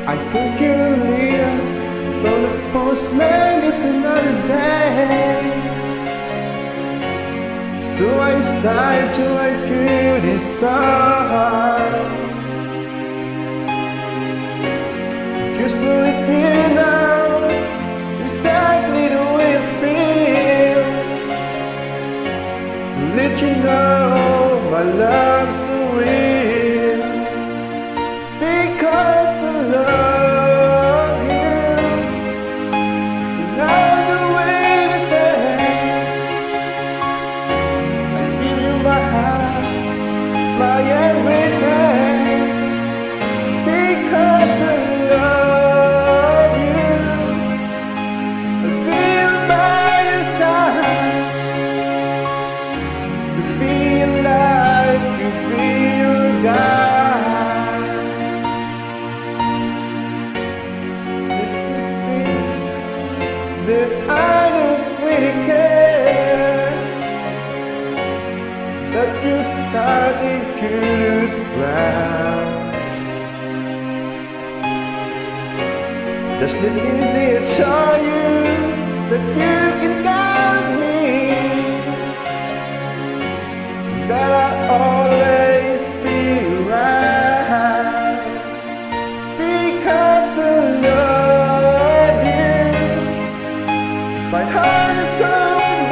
I could get live from the first man just another day. So I decided to like you decide. Just to let you know exactly the way I feel. Let you know my love's so real. Because I love you. Love the way that I give you my heart, my everything. Because I love you. I feel by your side. To be alive, to be your guide. That I don't really care that you're starting to lose ground. Just let me assure you that you can count on me, that I'll always be right. Because I love you. My heart is open,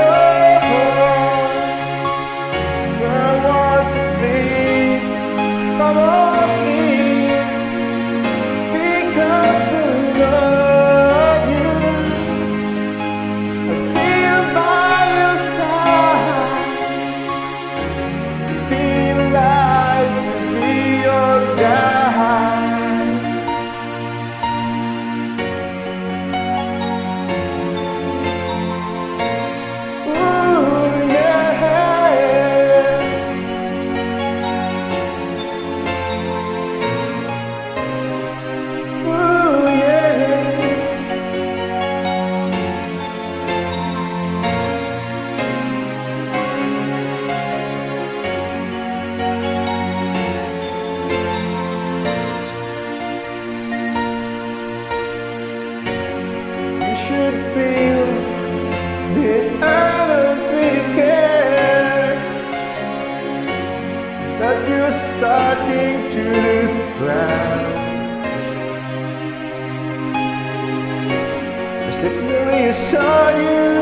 I want to please, come on in. Because I love you. I feel by your side. Feel like to be your guide. Should feel that I don't really care, that you're starting to lose ground. Just let me reassure you